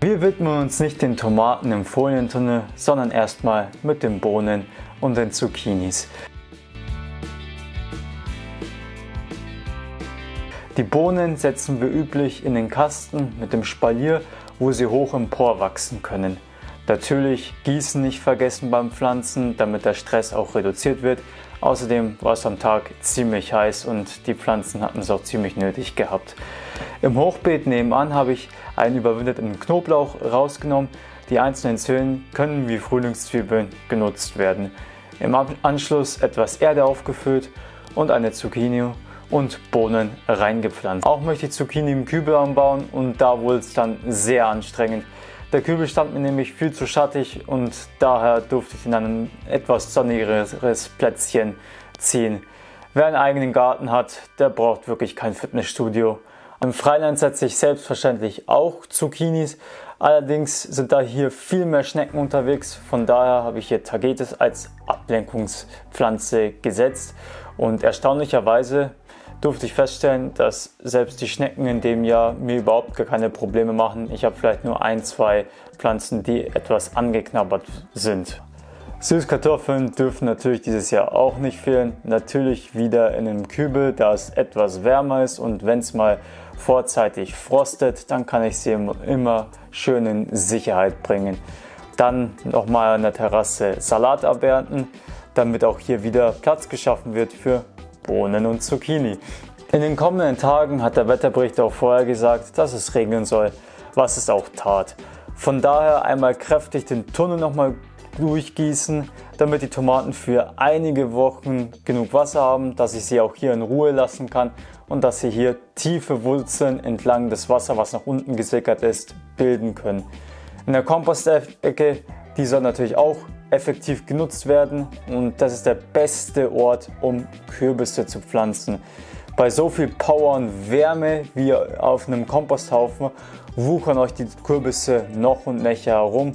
Wir widmen uns nicht den Tomaten im Folientunnel, sondern erstmal mit den Bohnen und den Zucchinis. Die Bohnen setzen wir üblich in den Kasten mit dem Spalier, wo sie hoch emporwachsen können. Natürlich Gießen nicht vergessen beim Pflanzen, damit der Stress auch reduziert wird. Außerdem war es am Tag ziemlich heiß und die Pflanzen hatten es auch ziemlich nötig gehabt. Im Hochbeet nebenan habe ich einen überwinterten Knoblauch rausgenommen. Die einzelnen Zwiebeln können wie Frühlingszwiebeln genutzt werden. Im Anschluss etwas Erde aufgefüllt und eine Zucchini und Bohnen reingepflanzt. Auch möchte ich Zucchini im Kübel anbauen und da wurde es dann sehr anstrengend. Der Kübel stand mir nämlich viel zu schattig und daher durfte ich in ein etwas sonnigeres Plätzchen ziehen. Wer einen eigenen Garten hat, der braucht wirklich kein Fitnessstudio. Im Freiland setze ich selbstverständlich auch Zucchinis, allerdings sind da hier viel mehr Schnecken unterwegs, von daher habe ich hier Tagetes als Ablenkungspflanze gesetzt und erstaunlicherweise durfte ich feststellen, dass selbst die Schnecken in dem Jahr mir überhaupt gar keine Probleme machen. Ich habe vielleicht nur ein, zwei Pflanzen, die etwas angeknabbert sind. Süßkartoffeln dürfen natürlich dieses Jahr auch nicht fehlen. Natürlich wieder in einem Kübel, da es etwas wärmer ist und wenn es mal vorzeitig frostet, dann kann ich sie immer schön in Sicherheit bringen. Dann nochmal an der Terrasse Salat abernten, damit auch hier wieder Platz geschaffen wird für Bohnen und Zucchini. In den kommenden Tagen hat der Wetterbericht auch vorher gesagt, dass es regnen soll, was es auch tat. Von daher einmal kräftig den Tunnel nochmal durchgießen, damit die Tomaten für einige Wochen genug Wasser haben, dass ich sie auch hier in Ruhe lassen kann und dass sie hier tiefe Wurzeln entlang des Wassers, was nach unten gesickert ist, bilden können. In der Kompostecke, die soll natürlich auch effektiv genutzt werden und das ist der beste Ort, um Kürbisse zu pflanzen. Bei so viel Power und Wärme wie auf einem Komposthaufen wuchern euch die Kürbisse noch und nöcher herum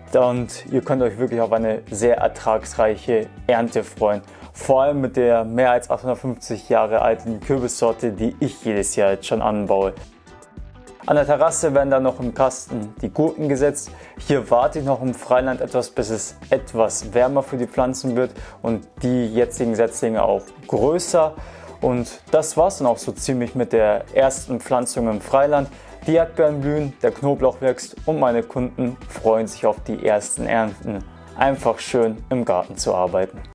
und ihr könnt euch wirklich auf eine sehr ertragsreiche Ernte freuen. Vor allem mit der mehr als 850 Jahre alten Kürbissorte, die ich jedes Jahr jetzt schon anbaue. An der Terrasse werden dann noch im Kasten die Gurken gesetzt. Hier warte ich noch im Freiland etwas, bis es etwas wärmer für die Pflanzen wird und die jetzigen Setzlinge auch größer. Und das war es dann auch so ziemlich mit der ersten Pflanzung im Freiland. Die Erdbeeren blühen, der Knoblauch wächst und meine Kunden freuen sich auf die ersten Ernten. Einfach schön im Garten zu arbeiten.